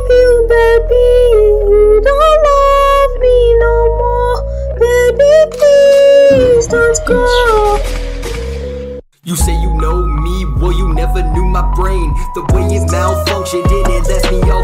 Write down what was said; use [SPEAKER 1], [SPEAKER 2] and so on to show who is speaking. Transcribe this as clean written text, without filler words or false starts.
[SPEAKER 1] love you, baby. You don't love me no more. Baby, please don't go.
[SPEAKER 2] You say you know me, well you never knew my brain. The way it malfunctioned, it left me